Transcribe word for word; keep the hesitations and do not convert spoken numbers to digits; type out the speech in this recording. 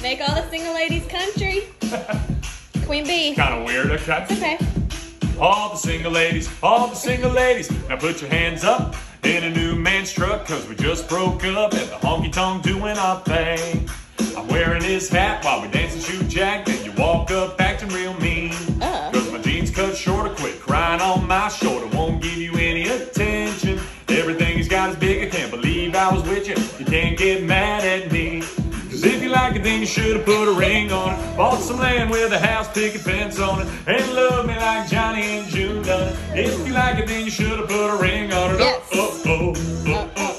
Make all the single ladies country. Queen Bee. Kind of weird, okay? Okay. All the single ladies, all the single ladies, now put your hands up in a new man's truck, cause we just broke up at the honky-tonk doing our thing. I'm wearing his hat while we dance and shoot jack, then you walk up acting real mean. Uh. Cause my jeans cut short, quit crying on my shoulder, won't give you any attention. Everything he's got is big, I can't believe I was with you, you can't get mad at me. Cause if you like it, then you should have put a ring on it. Bought some land with a house picket fence on it, and love me like Johnny and June done it. If you like it, then you should have put a ring on it. Yes. Oh, oh, oh, oh, oh.